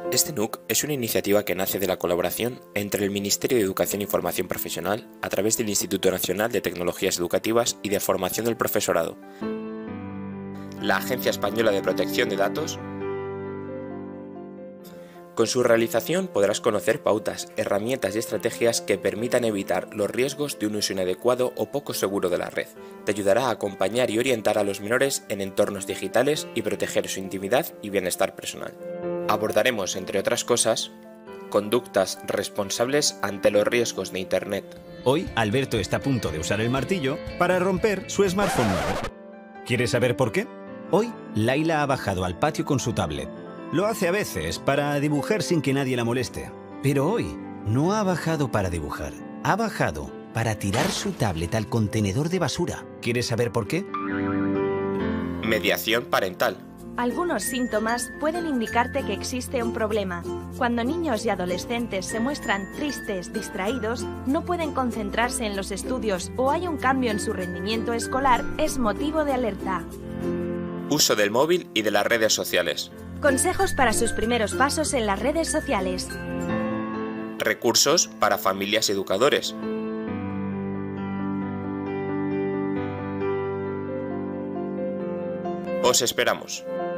Este NUC es una iniciativa que nace de la colaboración entre el Ministerio de Educación y Formación Profesional a través del Instituto Nacional de Tecnologías Educativas y de Formación del Profesorado, la Agencia Española de Protección de Datos. Con su realización podrás conocer pautas, herramientas y estrategias que permitan evitar los riesgos de un uso inadecuado o poco seguro de la red. Te ayudará a acompañar y orientar a los menores en entornos digitales y proteger su intimidad y bienestar personal. Abordaremos, entre otras cosas, conductas responsables ante los riesgos de Internet. Hoy, Alberto está a punto de usar el martillo para romper su smartphone nuevo. ¿Quieres saber por qué? Hoy, Laila ha bajado al patio con su tablet. Lo hace a veces para dibujar sin que nadie la moleste. Pero hoy no ha bajado para dibujar. Ha bajado para tirar su tablet al contenedor de basura. ¿Quieres saber por qué? Mediación parental. Algunos síntomas pueden indicarte que existe un problema. Cuando niños y adolescentes se muestran tristes, distraídos, no pueden concentrarse en los estudios o hay un cambio en su rendimiento escolar, es motivo de alerta. Uso del móvil y de las redes sociales. Consejos para sus primeros pasos en las redes sociales. Recursos para familias y educadores. Os esperamos.